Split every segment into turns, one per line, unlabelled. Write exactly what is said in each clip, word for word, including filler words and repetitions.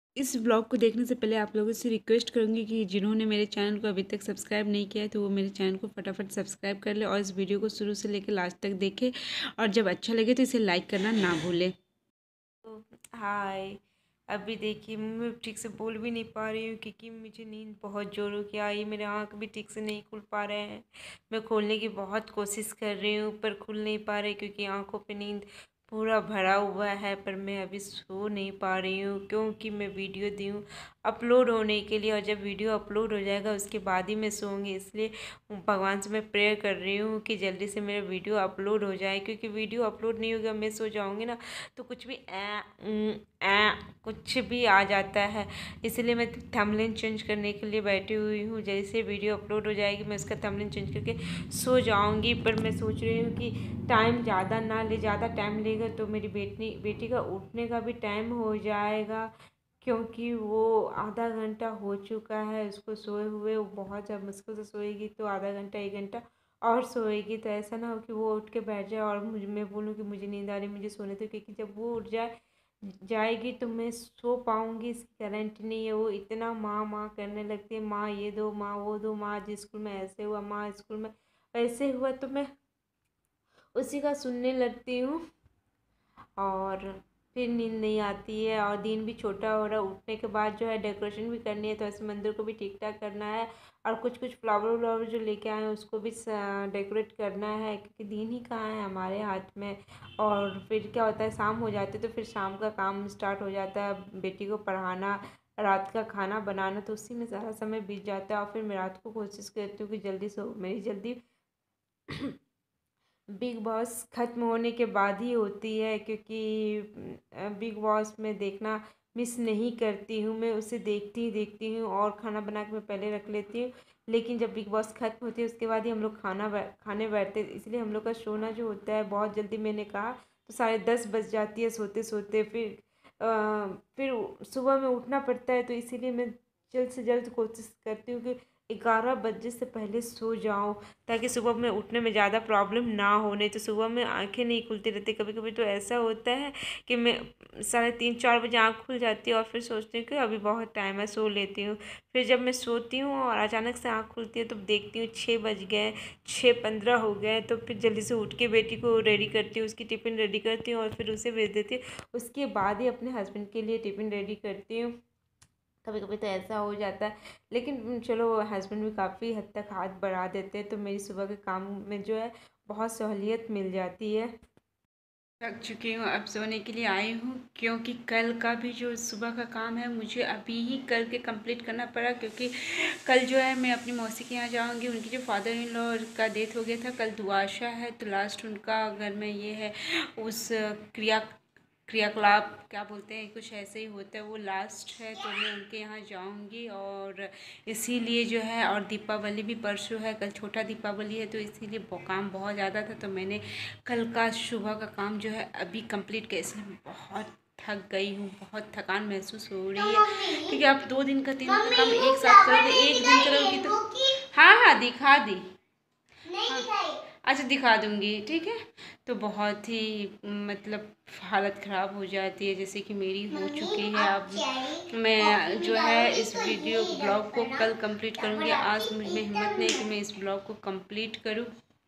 इस ब्लॉग को देखने से पहले आप लोगों से रिक्वेस्ट करूंगी कि जिन्होंने मेरे चैनल को अभी तक सब्सक्राइब नहीं किया है तो वो मेरे चैनल को फटाफट सब्सक्राइब कर ले और इस वीडियो को शुरू से लेकर लास्ट तक देखें और जब अच्छा लगे तो इसे लाइक करना ना भूलें।
तो हाय। अभी देखिए मैं ठीक से बोल भी नहीं पा रही हूँ क्योंकि मुझे नींद बहुत ज़ोरों की आई। मेरे आँख भी ठीक से नहीं खुल पा रहे हैं। मैं खोलने की बहुत कोशिश कर रही हूँ पर खुल नहीं पा रही क्योंकि आँखों पे नींद पूरा भरा हुआ है। पर मैं अभी सो नहीं पा रही हूँ क्योंकि मैं वीडियो दी हूँ अपलोड होने के लिए, और जब वीडियो अपलोड हो जाएगा उसके बाद ही मैं सोऊंगी। इसलिए भगवान से मैं प्रेयर कर रही हूँ कि जल्दी से मेरा वीडियो अपलोड हो जाए, क्योंकि वीडियो अपलोड नहीं होगा मैं सो जाऊँगी ना तो कुछ भी ऐ उं, ऐ कुछ भी आ जाता है। इसलिए मैं थंबनेल चेंज करने के लिए बैठी हुई हूँ। जैसे वीडियो अपलोड हो जाएगी मैं उसका थंबनेल चेंज करके सो जाऊँगी। पर मैं सोच रही हूँ कि टाइम ज़्यादा ना ले, ज़्यादा टाइम लेगा तो मेरी बेटी बेटी का उठने का भी टाइम हो जाएगा, क्योंकि वो आधा घंटा हो चुका है उसको सोए हुए। वो बहुत जब मुश्किल से सोएगी तो आधा घंटा एक घंटा और सोएगी, तो ऐसा ना हो कि वो उठ के बैठ जाए और मुझे मैं बोलूँ कि मुझे नींद आ रही मुझे सोने दो, क्योंकि जब वो उठ जाए जाएगी तो मैं सो पाऊँगी इसकी गारंटी नहीं है। वो इतना माँ माँ करने लगती है, माँ ये दो, माँ वो दो, माँ आज स्कूल में ऐसे हुआ, माँ स्कूल में ऐसे हुआ, तो मैं उसी का सुनने लगती हूँ और फिर नींद नहीं आती है। और दिन भी छोटा हो रहा है, उठने के बाद जो है डेकोरेशन भी करनी है तो ऐसे मंदिर को भी ठीक ठाक करना है और कुछ कुछ फ्लावर व्लावर जो लेके आए हैं उसको भी डेकोरेट करना है, क्योंकि दिन ही कहाँ है हमारे हाथ में। और फिर क्या होता है, शाम हो जाती है तो फिर शाम का काम स्टार्ट हो जाता है, बेटी को पढ़ाना, रात का खाना बनाना, तो उसी में सारा समय बीत जाता है। और फिर मैं रात को कोशिश करती हूँ कि जल्दी सो, मेरी जल्दी बिग बॉस ख़त्म होने के बाद ही होती है, क्योंकि बिग बॉस में देखना मिस नहीं करती हूँ। मैं उसे देखती ही देखती हूँ और खाना बना के मैं पहले रख लेती हूँ। लेकिन जब बिग बॉस ख़त्म होती है उसके बाद ही हम लोग खाना खाने बैठते हैं, इसलिए हम लोग का सोना जो होता है बहुत जल्दी, मैंने कहा तो साढ़े दस बज जाती है सोते सोते। फिर आ, फिर सुबह में उठना पड़ता है, तो इसीलिए मैं जल्द से जल्द कोशिश करती हूँ कि ग्यारह बजे से पहले सो जाऊँ, ताकि सुबह में उठने में ज़्यादा प्रॉब्लम ना हो। नहीं तो सुबह में आंखें नहीं खुलती रहती, कभी कभी तो ऐसा होता है कि मैं साढ़े तीन चार बजे आँख खुल जाती है और फिर सोचती हूँ कि अभी बहुत टाइम है, सो लेती हूँ। फिर जब मैं सोती हूँ और अचानक से आँख खुलती है तो देखती हूँ छः बज गए, छः पंद्रह हो गए, तो फिर जल्दी से उठ के बेटी को रेडी करती हूँ, उसकी टिफ़िन रेडी करती हूँ और फिर उसे भेज देती हूँ। उसके बाद ही अपने हस्बैंड के लिए टिफ़िन रेडी करती हूँ। कभी कभी तो ऐसा हो जाता है, लेकिन चलो हस्बैंड भी काफ़ी हद तक हाथ बढ़ा देते हैं, तो मेरी सुबह के काम में जो है बहुत सहूलियत मिल जाती है।
थक चुकी हूँ, अब सोने के लिए आई हूँ, क्योंकि कल का भी जो सुबह का काम है मुझे अभी ही करके कंप्लीट करना पड़ा, क्योंकि कल जो है मैं अपनी मौसी के यहाँ जाऊँगी। उनकी जो फादर इन लॉ का डेथ हो गया था, कल दुआशा है, तो लास्ट उनका घर में ये है उस क्रिया क्रियाकलाप क्या बोलते हैं, कुछ ऐसे ही होता है, वो लास्ट है, तो मैं उनके यहाँ जाऊँगी। और इसीलिए जो है, और दीपावली भी परसों है, कल छोटा दीपावली है, तो इसीलिए काम बहुत ज़्यादा था, तो मैंने कल का सुबह का काम जो है अभी कंप्लीट किया। इसलिए मैं बहुत थक गई हूँ, बहुत थकान महसूस हो रही है, क्योंकि आप दो दिन का तीन दिन का काम एक साथ करोगे, एक दिन करोगे तो हाँ हाँ दिखा दी, हाँ अच्छा दिखा दूँगी, ठीक है। तो बहुत ही मतलब हालत ख़राब हो जाती है, जैसे कि मेरी हो चुकी है। अब मैं जो है इस वीडियो ब्लॉग को कल कंप्लीट करूँगी, आज मुझ में हिम्मत नहीं कि मैं इस ब्लॉग को कंप्लीट करूँ।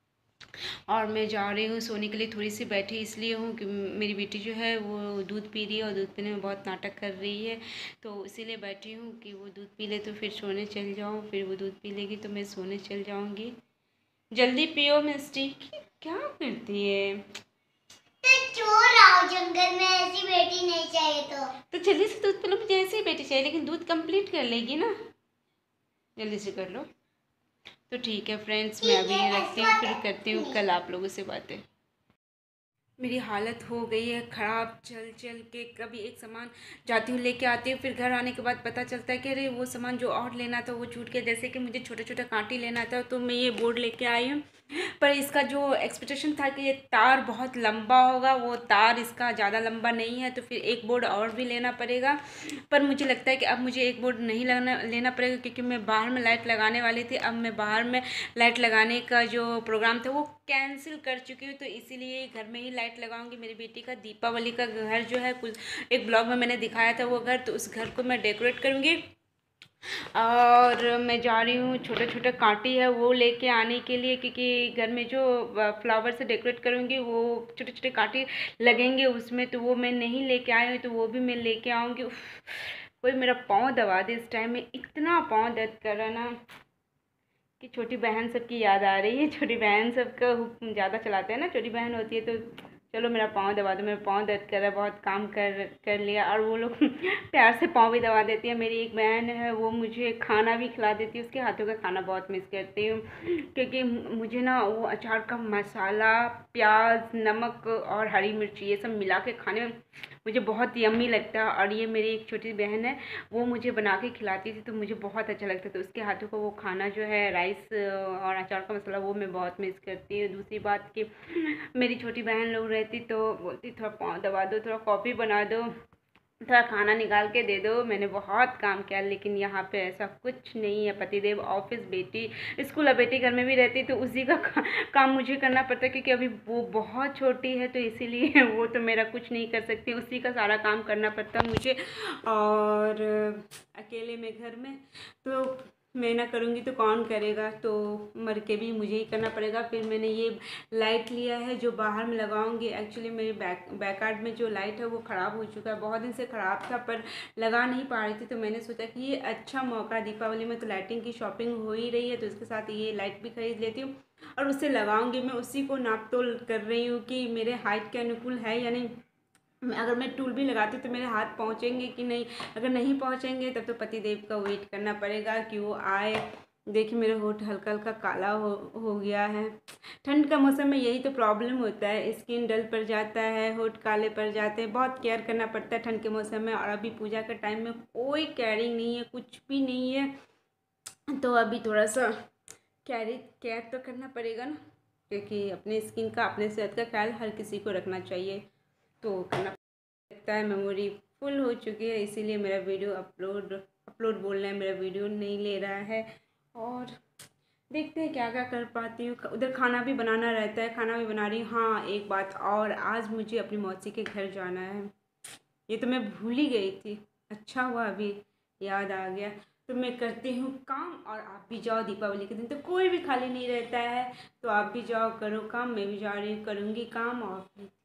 और मैं जा रही हूँ सोने के लिए, थोड़ी सी बैठी इसलिए हूँ कि मेरी बेटी जो है वो दूध पी रही है और दूध पीने में बहुत नाटक कर रही है, तो इसीलिए बैठी हूँ कि वो दूध पी ले तो फिर सोने चल जाऊँ। फिर वो दूध पी लेगी तो मैं सोने चल जाऊँगी। जल्दी पियो मिस्टी, क्या करती है।
तो चोर आओ जंगल में, ऐसी बेटी नहीं चाहिए। तो
तो जल्दी से दूध पी लो, मुझे ऐसे ही बेटी चाहिए, लेकिन दूध कंप्लीट कर लेगी ना, जल्दी से कर लो। तो ठीक है फ्रेंड्स, मैं अभी रखती हूँ, फिर करती हूँ कल आप लोगों से बातें। मेरी हालत हो गई है ख़राब, चल चल के कभी एक सामान जाती हूँ लेके आती हूँ, फिर घर आने के बाद पता चलता है कि अरे वो सामान जो और लेना था वो छूट गया। जैसे कि मुझे छोटा छोटा कांटी लेना था, तो मैं ये बोर्ड लेके आई हूँ, पर इसका जो एक्सपेक्टेशन था कि ये तार बहुत लंबा होगा, वो तार इसका ज़्यादा लंबा नहीं है, तो फिर एक बोर्ड और भी लेना पड़ेगा। पर मुझे लगता है कि अब मुझे एक बोर्ड नहीं लगना लेना पड़ेगा, क्योंकि मैं बाहर में लाइट लगाने वाली थी। अब मैं बाहर में लाइट लगाने का जो प्रोग्राम था वो कैंसिल कर चुकी हूँ, तो इसीलिए घर में ही लाइट लगाऊंगी। मेरी बेटी का दीपावली का घर जो है, कुछ एक ब्लॉग में मैंने दिखाया था वो घर, तो उस घर को मैं डेकोरेट करूँगी। और मैं जा रही हूँ छोटे छोटे कांटी है वो लेके आने के लिए, क्योंकि घर में जो फ्लावर से डेकोरेट करूँगी वो छोटे छोटे कांटे लगेंगे उसमें, तो वो मैं नहीं लेके आई हूँ, तो वो भी मैं लेके आऊँगी। उफ, कोई मेरा पाँव दबा दे, इस टाइम में इतना पाँव दर्द कर रहा ना कि छोटी बहन सबकी याद आ रही है। छोटी बहन सबका ज़्यादा चलाते हैं ना, छोटी बहन होती है तो चलो मेरा पाँव दबा दो, मेरा पाँव दर्द कर रहा है, बहुत काम कर कर लिया। और वो लोग प्यार से पाँव भी दबा देती है। मेरी एक बहन है वो मुझे खाना भी खिला देती है, उसके हाथों का खाना बहुत मिस करती हूँ, क्योंकि मुझे ना वो अचार का मसाला, प्याज, नमक और हरी मिर्ची ये सब मिला के खाने में मुझे बहुत यम्मी लगता है। और ये मेरी एक छोटी बहन है, वो मुझे बना के खिलाती थी तो मुझे बहुत अच्छा लगता था। तो उसके हाथों का वो खाना जो है, राइस और अचार का मसाला, वो मैं बहुत मिस करती हूँ। दूसरी बात कि मेरी छोटी बहन लोग रहती तो बोलती थोड़ा पाँव दबा दो, थोड़ा कॉफ़ी बना दो, थोड़ा खाना निकाल के दे दो। मैंने बहुत काम किया, लेकिन यहाँ पे ऐसा कुछ नहीं है। पतिदेव ऑफिस, बेटी स्कूल, और बेटी घर में भी रहती तो उसी का का, काम मुझे करना पड़ता, क्योंकि अभी वो बहुत छोटी है, तो इसीलिए वो तो मेरा कुछ नहीं कर सकती, उसी का सारा काम करना पड़ता मुझे। और अकेले में घर में तो मैं ना करूँगी तो कौन करेगा, तो मर के भी मुझे ही करना पड़ेगा। फिर मैंने ये लाइट लिया है जो बाहर में लगाऊंगी। एक्चुअली मेरे बैक बैकयार्ड में जो लाइट है वो ख़राब हो चुका है, बहुत दिन से ख़राब था पर लगा नहीं पा रही थी, तो मैंने सोचा कि ये अच्छा मौका, दीपावली में तो लाइटिंग की शॉपिंग हो ही रही है, तो इसके साथ ये लाइट भी खरीद लेती हूँ और उससे लगाऊंगी। मैं उसी को नाप तोल कर रही हूँ कि मेरे हाइट के अनुकूल है या नहीं। अगर मैं टूल भी लगाती हूँ तो मेरे हाथ पहुँचेंगे कि नहीं, अगर नहीं पहुँचेंगे तब तो पतिदेव का वेट करना पड़ेगा कि वो आए। देखिए मेरे होठ हल्का हल्का काला हो हो गया है। ठंड का मौसम में यही तो प्रॉब्लम होता है, स्किन डल पड़ जाता है, होठ काले पड़ जाते हैं, बहुत केयर करना पड़ता है ठंड के मौसम में। और अभी पूजा के टाइम में कोई केयरिंग नहीं है, कुछ भी नहीं है, तो अभी थोड़ा सा कैरी केयर तो करना पड़ेगा ना, क्योंकि अपने स्किन का, अपने सेहत का ख्याल हर किसी को रखना चाहिए, तो करना लगता है। मेमोरी फुल हो चुकी है, इसीलिए मेरा वीडियो अपलोड अपलोड बोल रहा है, मेरा वीडियो नहीं ले रहा है। और देखते हैं क्या क्या कर पाती हूँ। उधर खाना भी बनाना रहता है, खाना भी बना रही हूँ। हाँ एक बात और, आज मुझे अपनी मौसी के घर जाना है, ये तो मैं भूल ही गई थी, अच्छा हुआ अभी याद आ गया। तो मैं करती हूँ काम और आप भी जाओ, दीपावली के दिन तो कोई भी खाली नहीं रहता है, तो आप भी जाओ करो काम, मैं भी जा रही हूँ करूँगी काम, और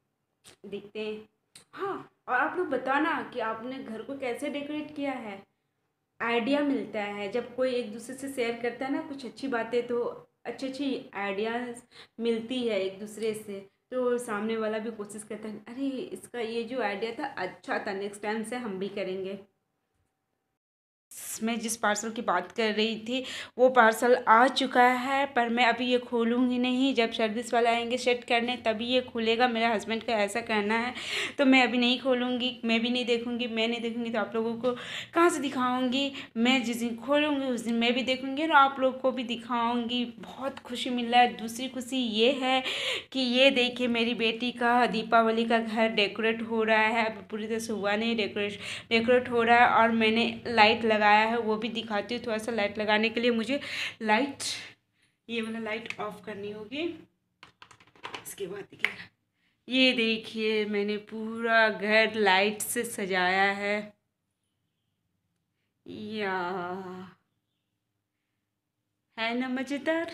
देखते हैं। हाँ, और आप लोग बताना कि आपने घर को कैसे डेकोरेट किया है, आइडिया मिलता है जब कोई एक दूसरे से शेयर करता है ना कुछ अच्छी बातें, तो अच्छी अच्छी आइडियाज़ मिलती है एक दूसरे से, तो सामने वाला भी कोशिश करता है, अरे इसका ये जो आइडिया था अच्छा था, नेक्स्ट टाइम से हम भी करेंगे। मैं जिस पार्सल की बात कर रही थी वो पार्सल आ चुका है, पर मैं अभी ये खोलूँगी नहीं, जब सर्विस वाले आएंगे सेट करने तभी ये खुलेगा। मेरा हस्बैंड का ऐसा कहना है, तो मैं अभी नहीं खोलूँगी, मैं भी नहीं देखूँगी। मैं नहीं देखूँगी तो आप लोगों को कहाँ से दिखाऊँगी। मैं जिस दिन खोलूँगी उस दिन मैं भी देखूँगी और आप लोग को भी दिखाऊँगी। बहुत खुशी मिल रहा है। दूसरी खुशी ये है कि ये देखिए मेरी बेटी का दीपावली का घर डेकोरेट हो रहा है, पूरी तरह से हुआ नहीं, डेकोरेट डेकोरेट हो रहा है। और मैंने लाइट लगाया है, वो भी दिखाती हूँ। थोड़ा सा लाइट लगाने के लिए मुझे लाइट, ये वाला लाइट ऑफ करनी होगी, इसके बाद दिखेगा। ये देखिए मैंने पूरा घर लाइट से सजाया है, या है ना मज़ेदार।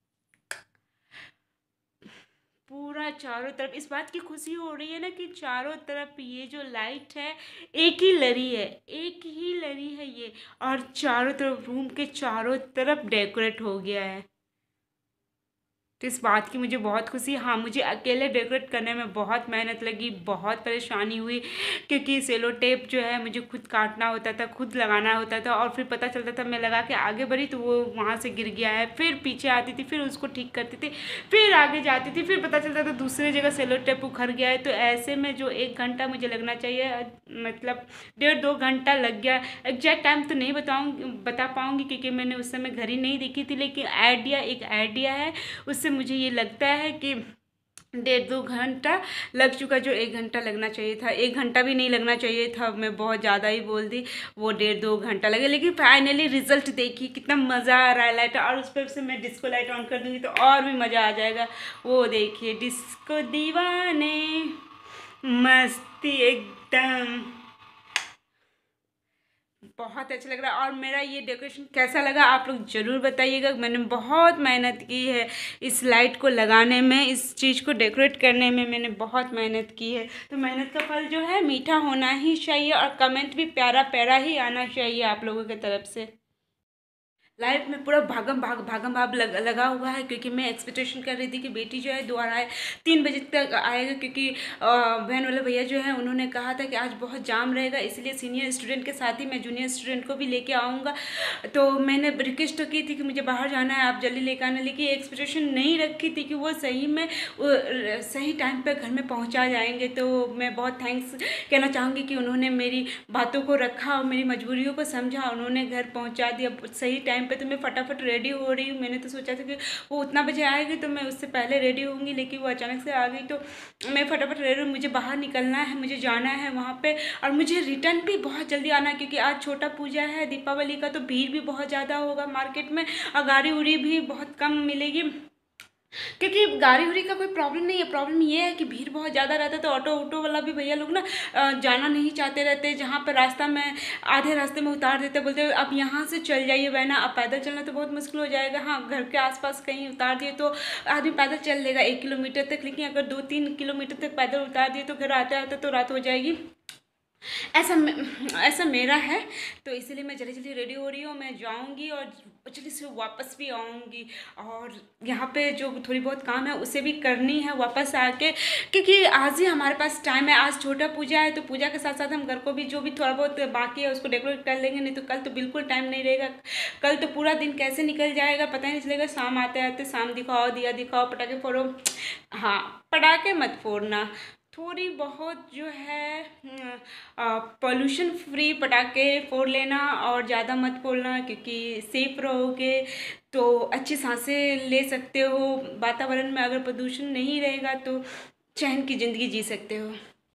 पूरा चारों तरफ इस बात की खुशी हो रही है ना कि चारों तरफ ये जो लाइट है एक ही लरी है, एक ही लरी है ये, और चारों तरफ रूम के चारों तरफ डेकोरेट हो गया है। तो इस बात की मुझे बहुत खुशी। हाँ, मुझे अकेले डेकोरेट करने में बहुत मेहनत लगी, बहुत परेशानी हुई, क्योंकि सेलो टेप जो है मुझे खुद काटना होता था, खुद लगाना होता था, और फिर पता चलता था मैं लगा के आगे बढ़ी तो वो वहाँ से गिर गया है, फिर पीछे आती थी, फिर उसको ठीक करती थी, फिर आगे जाती थी, फिर पता चलता था दूसरी जगह सेलो टेप उखड़ गया है। तो ऐसे में जो एक घंटा मुझे लगना चाहिए, मतलब डेढ़ दो घंटा लग गया। एग्जैक्ट टाइम तो नहीं बताऊँगी बता पाऊँगी क्योंकि मैंने उस समय घड़ी नहीं देखी थी, लेकिन आइडिया एक आइडिया है, उससे मुझे ये लगता है कि डेढ़ दो घंटा लग चुका, जो एक घंटा लगना चाहिए था, एक घंटा भी नहीं लगना चाहिए था, मैं बहुत ज़्यादा ही बोल दी, वो डेढ़ दो घंटा लगे। लेकिन फाइनली रिजल्ट देखिए कितना मज़ा आ रहा है। लाइट, और उस पर से मैं डिस्को लाइट ऑन कर दूँगी तो और भी मज़ा आ जाएगा। वो देखिए डिस्को दीवाने, मस्ती एकदम, बहुत अच्छा लग रहा है। और मेरा ये डेकोरेशन कैसा लगा आप लोग ज़रूर बताइएगा। मैंने बहुत मेहनत की है इस लाइट को लगाने में, इस चीज़ को डेकोरेट करने में मैंने बहुत मेहनत की है। तो मेहनत का फल जो है मीठा होना ही चाहिए, और कमेंट भी प्यारा प्यारा ही आना चाहिए आप लोगों की तरफ से। लाइफ में पूरा भागम भाग भागम भाग लग, लगा हुआ है, क्योंकि मैं एक्सपेक्टेशन कर रही थी कि बेटी जो है दोबारा आए, तीन बजे तक आएगा, क्योंकि वैन वाले भैया जो है उन्होंने कहा था कि आज बहुत जाम रहेगा, इसलिए सीनियर स्टूडेंट के साथ ही मैं जूनियर स्टूडेंट को भी लेके आऊँगा। तो मैंने रिक्वेस्ट तो की थी कि मुझे बाहर जाना है, आप जल्दी लेकर आना, लेकिन एक्सपेक्टेशन नहीं रखी थी कि वो सही में सही टाइम पर घर में पहुँचा जाएंगे। तो मैं बहुत थैंक्स कहना चाहूँगी कि उन्होंने मेरी बातों को रखा और मेरी मजबूरियों को समझा, उन्होंने घर पहुँचा दिया सही टाइम पे। तो मैं फटाफट रेडी हो रही हूँ। मैंने तो सोचा था कि वो उतना बजे आएगी तो मैं उससे पहले रेडी होंगी, लेकिन वो अचानक से आ गई। तो मैं फटाफट रेडी हूँ, मुझे बाहर निकलना है, मुझे जाना है वहाँ पे, और मुझे रिटर्न भी बहुत जल्दी आना है, क्योंकि आज छोटा पूजा है दीपावली का, तो भीड़ भी बहुत ज़्यादा होगा मार्केट में, और गाड़ी उड़ी भी बहुत कम मिलेगी, क्योंकि गाड़ी उड़ी का कोई प्रॉब्लम नहीं है। प्रॉब्लम ये है कि भीड़ बहुत ज़्यादा रहता है, तो ऑटो ऑटो वाला भी भैया लोग ना जाना नहीं चाहते रहते, जहाँ पर रास्ता में आधे रास्ते में उतार देते, बोलते आप यहाँ से चल जाइए वरना आप पैदल चलना तो बहुत मुश्किल हो जाएगा। हाँ, घर के आसपास कहीं उतार दिए तो आदमी पैदल चल लेगा एक किलोमीटर तक, लेकिन अगर दो तीन किलोमीटर तक पैदल उतार दिए तो घर आते आते तो रात हो जाएगी। ऐसा ऐसा मेरा है, तो इसीलिए मैं जल्दी जल्दी रेडी हो रही हूँ, मैं जाऊँगी और जल्दी से वापस भी आऊँगी, और यहाँ पे जो थोड़ी बहुत काम है उसे भी करनी है वापस आके, क्योंकि आज ही हमारे पास टाइम है। आज छोटा पूजा है, तो पूजा के साथ साथ हम घर को भी जो भी थोड़ा बहुत बाकी है उसको डेकोरेट कर लेंगे, नहीं तो कल तो बिल्कुल टाइम नहीं रहेगा। कल तो पूरा दिन कैसे निकल जाएगा पता ही नहीं चलेगा। शाम आते आते शाम दिखाओ, दिया दिखाओ, पटाखे फोड़ो। हाँ, पटाखे मत फोड़ना, थोड़ी बहुत जो है पोल्यूशन फ्री पटाखे फोड़ लेना, और ज़्यादा मत फोड़ना, क्योंकि सेफ रहोगे तो अच्छी सांसें ले सकते हो। वातावरण में अगर प्रदूषण नहीं रहेगा तो चैन की ज़िंदगी जी सकते हो।